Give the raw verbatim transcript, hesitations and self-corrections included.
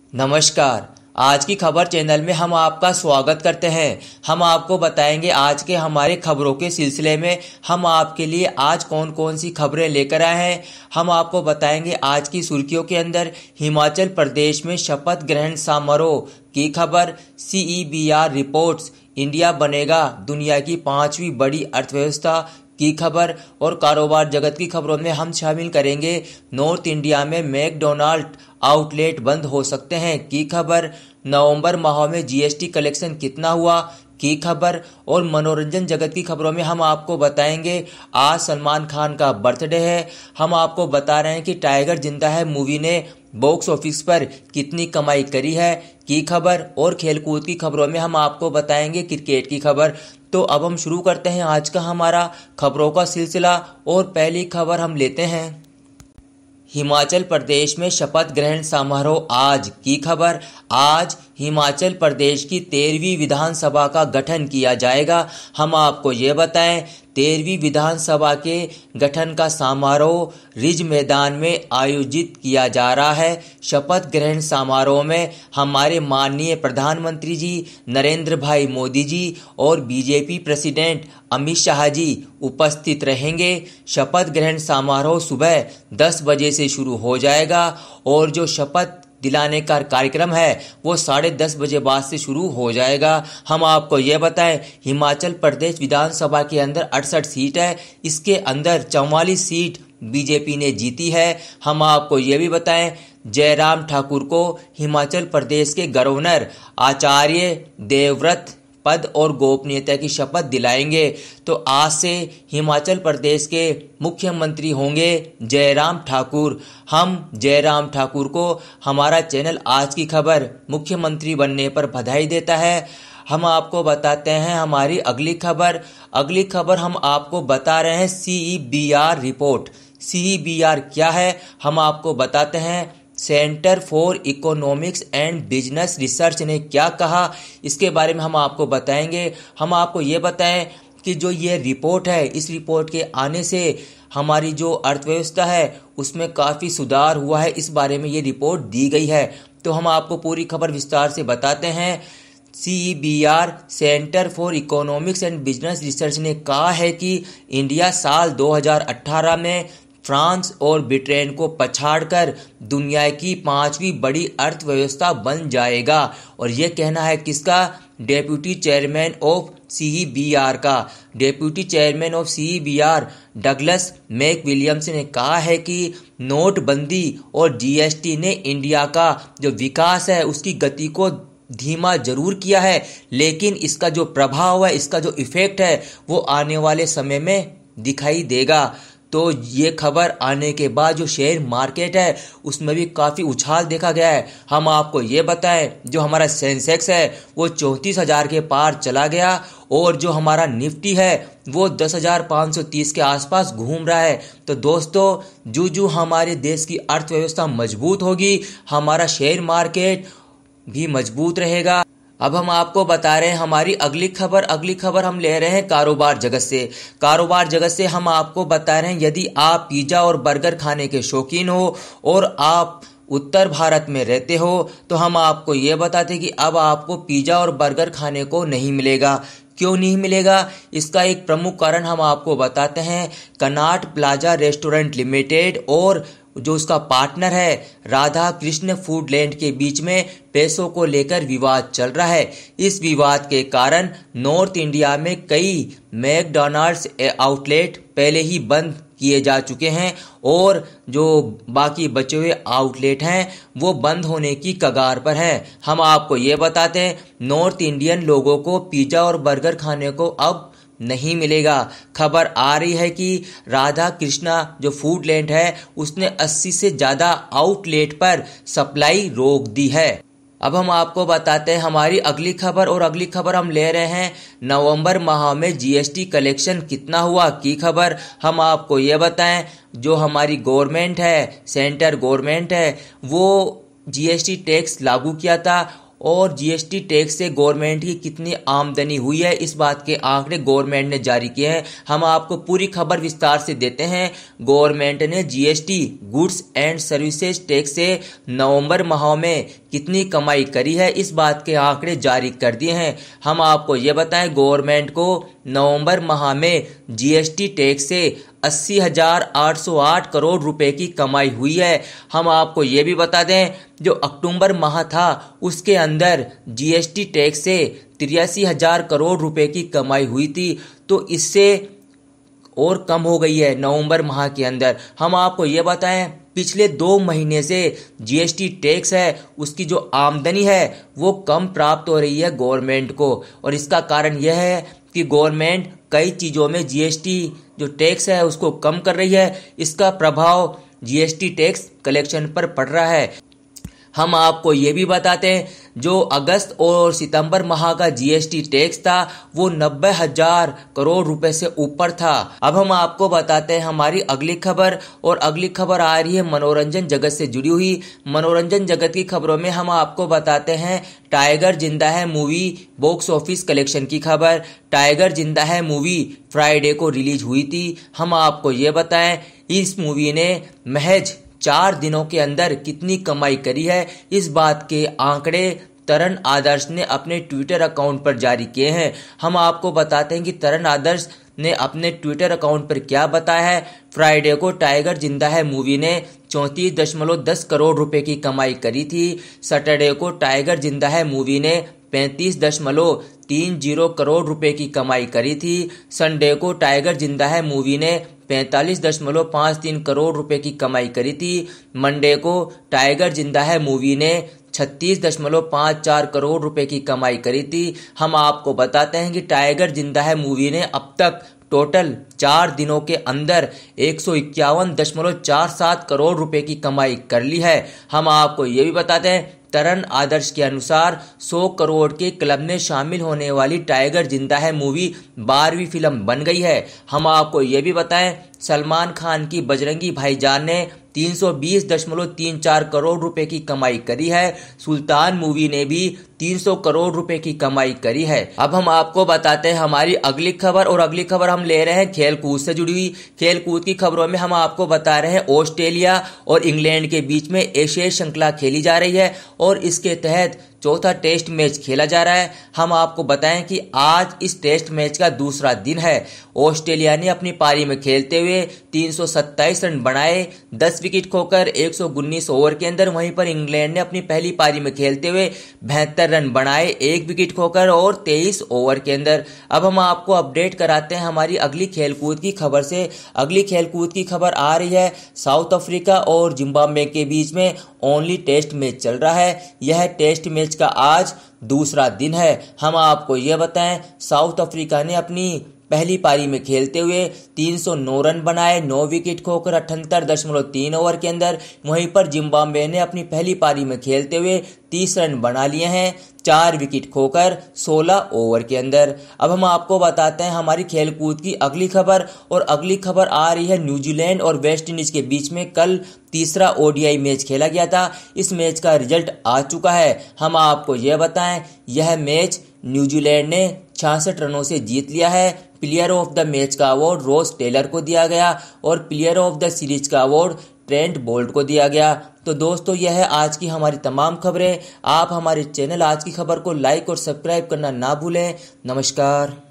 नमस्कार। आज की खबर चैनल में हम आपका स्वागत करते हैं। हम आपको बताएंगे आज के हमारे खबरों के सिलसिले में हम आपके लिए आज कौन कौन सी खबरें लेकर आए हैं। हम आपको बताएंगे आज की सुर्खियों के अंदर हिमाचल प्रदेश में शपथ ग्रहण समारोह की खबर, C E B R reports, India बनेगा दुनिया की पांचवी बड़ी अर्थव्यवस्था की खबर और कारोबार जगत की खबरों में हम शामिल करेंगे नॉर्थ इंडिया में मैकडॉनल्ड आउटलेट बंद हो सकते हैं की खबर, नवंबर माह में जी एस टी कलेक्शन कितना हुआ की खबर और मनोरंजन जगत की खबरों में हम आपको बताएंगे आज सलमान खान का बर्थडे है। हम आपको बता रहे हैं कि टाइगर जिंदा है मूवी ने बॉक्स ऑफिस पर कितनी कमाई करी है की खबर और खेलकूद की खबरों में हम आपको बताएंगे क्रिकेट की खबर। तो अब हम शुरू करते हैं आज का हमारा खबरों का सिलसिला और पहली खबर हम लेते हैं हिमाचल प्रदेश में शपथ ग्रहण समारोह आज की खबर। आज हिमाचल प्रदेश की तेरहवीं विधानसभा का गठन किया जाएगा। हम आपको ये बताएं तेरहवीं विधानसभा के गठन का समारोह रिज मैदान में आयोजित किया जा रहा है। शपथ ग्रहण समारोह में हमारे माननीय प्रधानमंत्री जी नरेंद्र भाई मोदी जी और B J P president Amit Shah ji उपस्थित रहेंगे। शपथ ग्रहण समारोह सुबह दस बजे से शुरू हो जाएगा और जो शपथ दिलाने का कार्यक्रम है वो साढ़े दस बजे बाद से शुरू हो जाएगा। हम आपको ये बताएं हिमाचल प्रदेश विधानसभा के अंदर अड़सठ सीट है, इसके अंदर चौवालीस सीट बी जे पी ने जीती है। हम आपको ये भी बताएं जयराम ठाकुर को हिमाचल प्रदेश के गवर्नर आचार्य देवव्रत पद और गोपनीयता की शपथ दिलाएंगे। तो आज से हिमाचल प्रदेश के मुख्यमंत्री होंगे जयराम ठाकुर। हम जयराम ठाकुर को हमारा चैनल आज की खबर मुख्यमंत्री बनने पर बधाई देता है। हम आपको बताते हैं हमारी अगली खबर। अगली खबर हम आपको बता रहे हैं C E B R report. C E B R क्या है हम आपको बताते हैं। Centre for economics and business research ने क्या कहा इसके बारे में हम आपको बताएंगे। हम आपको ये बताएं कि जो ये रिपोर्ट है इस रिपोर्ट के आने से हमारी जो अर्थव्यवस्था है उसमें काफ़ी सुधार हुआ है, इस बारे में ये रिपोर्ट दी गई है। तो हम आपको पूरी खबर विस्तार से बताते हैं। C E B R centre for economics and business research ने कहा है कि इंडिया साल दो हज़ार अठारह में फ्रांस और ब्रिटेन को पछाड़कर दुनिया की पांचवी बड़ी अर्थव्यवस्था बन जाएगा। और ये कहना है किसका? Deputy chairman of C E B R का। Deputy chairman of C E B R Douglas McWilliams ने कहा है कि नोटबंदी और जी एस टी ने इंडिया का जो विकास है उसकी गति को धीमा जरूर किया है, लेकिन इसका जो प्रभाव है, इसका जो इफेक्ट है वो आने वाले समय में दिखाई देगा। तो ये खबर आने के बाद जो शेयर मार्केट है उसमें भी काफ़ी उछाल देखा गया है। हम आपको ये बताएं जो हमारा सेंसेक्स है वो चौंतीस हज़ार के पार चला गया और जो हमारा निफ्टी है वो दस हज़ार पाँच सौ तीस के आसपास घूम रहा है। तो दोस्तों जो जो हमारे देश की अर्थव्यवस्था मजबूत होगी हमारा शेयर मार्केट भी मजबूत रहेगा। अब हम आपको बता रहे हैं हमारी अगली खबर। अगली खबर हम ले रहे हैं कारोबार जगत से। कारोबार जगत से हम आपको बता रहे हैं यदि आप पिज़्ज़ा और बर्गर खाने के शौकीन हो और आप उत्तर भारत में रहते हो तो हम आपको ये बताते हैं कि अब आपको पिज़्ज़ा और बर्गर खाने को नहीं मिलेगा। क्यों नहीं मिलेगा? इसका एक प्रमुख कारण हम आपको बताते हैं। कनॉट प्लाजा रेस्टोरेंट लिमिटेड और जो उसका पार्टनर है राधा कृष्ण फूडलैंड के बीच में पैसों को लेकर विवाद चल रहा है। इस विवाद के कारण नॉर्थ इंडिया में कई मैकडॉनल्ड्स आउटलेट पहले ही बंद किए जा चुके हैं और जो बाकी बचे हुए आउटलेट हैं वो बंद होने की कगार पर हैं। हम आपको ये बताते हैं नॉर्थ इंडियन लोगों को पिज़्ज़ा और बर्गर खाने को अब नहीं मिलेगा। खबर आ रही है कि राधा कृष्णा जो फूडलैंड है उसने अस्सी से ज़्यादा आउटलेट पर सप्लाई रोक दी है। अब हम आपको बताते हैं हमारी अगली खबर और अगली खबर हम ले रहे हैं नवंबर माह में जी एस टी कलेक्शन कितना हुआ की खबर। हम आपको ये बताएं जो हमारी गवर्नमेंट है, सेंटर गवर्नमेंट है, वो जी एस टी टैक्स लागू किया था और जीएसटी टैक्स से गवर्नमेंट की कितनी आमदनी हुई है, इस बात के आंकड़े गवर्नमेंट ने जारी किए हैं। हम आपको पूरी खबर विस्तार से देते हैं। गवर्नमेंट ने GST goods and services tax से नवंबर माह में कितनी कमाई करी है, इस बात के आंकड़े जारी कर दिए हैं। हम आपको ये बताएं, गवर्नमेंट को नवंबर माह में जीएसटी टैक्स से अस्सी हजार आठ सौ आठ करोड़ रुपए की कमाई हुई है। हम आपको ये भी बता दें, जो अक्टूबर माह था उसके अंदर जीएसटी टैक्स से तिरासी हजार करोड़ रुपए की कमाई हुई थी, तो इससे और कम हो गई है नवंबर माह के अंदर। हम आपको ये बताएं, पिछले दो महीने से जीएसटी टैक्स है उसकी जो आमदनी है वो कम प्राप्त हो रही है गवर्नमेंट को, और इसका कारण यह है कि गवर्नमेंट कई चीज़ों में जीएसटी जो टैक्स है उसको कम कर रही है। इसका प्रभाव जीएसटी टैक्स कलेक्शन पर पड़ रहा है। हम आपको ये भी बताते हैं, जो अगस्त और सितंबर माह का जीएसटी टैक्स था वो नब्बे हजार करोड़ रुपए से ऊपर था। अब हम आपको बताते हैं हमारी अगली खबर, और अगली खबर आ रही है मनोरंजन जगत से जुड़ी हुई। मनोरंजन जगत की खबरों में हम आपको बताते हैं टाइगर जिंदा है मूवी बॉक्स ऑफिस कलेक्शन की खबर। टाइगर जिंदा है मूवी फ्राइडे को रिलीज हुई थी। हम आपको ये बताएं, इस मूवी ने महज चार दिनों के अंदर कितनी कमाई करी है, इस बात के आंकड़े तरण आदर्श ने अपने ट्विटर अकाउंट पर जारी किए हैं। हम आपको बताते हैं कि तरण आदर्श ने अपने ट्विटर अकाउंट पर क्या बताया है। फ्राइडे को टाइगर जिंदा है मूवी ने चौंतीस दशमलव दस करोड़ रुपए की कमाई करी थी। सैटरडे को टाइगर जिंदा है मूवी ने पैंतीस दशमलव तीन जीरो करोड़ रुपए की कमाई करी थी। संडे को टाइगर जिंदा है मूवी ने पैंतालीस दशमलव पाँच तीन करोड़ रुपए की कमाई करी थी। मंडे को टाइगर जिंदा है मूवी ने छत्तीस दशमलव पाँच चार करोड़ रुपए की कमाई करी थी। हम आपको बताते हैं कि टाइगर जिंदा है मूवी ने अब तक टोटल चार दिनों के अंदर एक सौ इक्यावन दशमलव चार सात करोड़ रुपए की कमाई कर ली है। हम आपको ये भी बताते हैं, तरण आदर्श के अनुसार सौ करोड़ के क्लब में शामिल होने वाली टाइगर जिंदा है मूवी बारहवीं फिल्म बन गई है। हम आपको ये भी बताएं, सलमान खान की बजरंगी भाईजान ने तीन सौ बीस दशमलव तीन चार करोड़ रुपए की कमाई करी है। सुल्तान मूवी ने भी तीन सौ करोड़ रुपए की कमाई करी है। अब हम आपको बताते हैं हमारी अगली खबर, और अगली खबर हम ले रहे हैं खेल कूद से जुड़ी हुई। खेल कूद की खबरों में हम आपको बता रहे हैं ऑस्ट्रेलिया और इंग्लैंड के बीच में एशियाई श्रृंखला खेली जा रही है, और इसके तहत चौथा टेस्ट मैच खेला जा रहा है। हम आपको बताएं कि आज इस टेस्ट मैच का दूसरा दिन है। ऑस्ट्रेलिया ने अपनी पारी में खेलते हुए तीन सौ सत्ताईस रन बनाए, दस विकेट खोकर एक सौ उन्नीस ओवर के अंदर। वहीं पर इंग्लैंड ने अपनी पहली पारी में खेलते हुए बहत्तर रन बनाए, एक विकेट खोकर और तेईस ओवर के अंदर। अब हम आपको अपडेट कराते हैं हमारी अगली खेलकूद की खबर से। अगली खेलकूद की खबर आ रही है, साउथ अफ्रीका और जिम्बाब्वे के बीच में ओनली टेस्ट मैच चल रहा है। यह टेस्ट मैच का आज दूसरा दिन है। हम आपको यह बताएं, साउथ अफ्रीका ने अपनी पहली पारी में खेलते हुए तीन सौ नौ रन बनाए, नौ विकेट खोकर अठहत्तर दशमलव तीन ओवर के अंदर। वहीं पर जिम्बाब्वे ने अपनी पहली पारी में खेलते हुए तीस रन बना लिए हैं, चार विकेट खोकर सोलह ओवर के अंदर। अब हम आपको बताते हैं हमारी खेलकूद की अगली खबर, और अगली खबर आ रही है न्यूजीलैंड और वेस्ट इंडीज के बीच में कल तीसरा ओडीआई मैच खेला गया था। इस मैच का रिजल्ट आ चुका है। हम आपको यह बताएं, यह मैच न्यूजीलैंड ने छियासठ रनों से जीत लिया है। प्लेयर ऑफ द मैच का अवार्ड रॉस टेलर को दिया गया, और प्लेयर ऑफ द सीरीज का अवार्ड ट्रेंट बोल्ट को दिया गया। तो दोस्तों, यह है आज की हमारी तमाम खबरें। आप हमारे चैनल आज की खबर को लाइक और सब्सक्राइब करना ना भूलें। नमस्कार।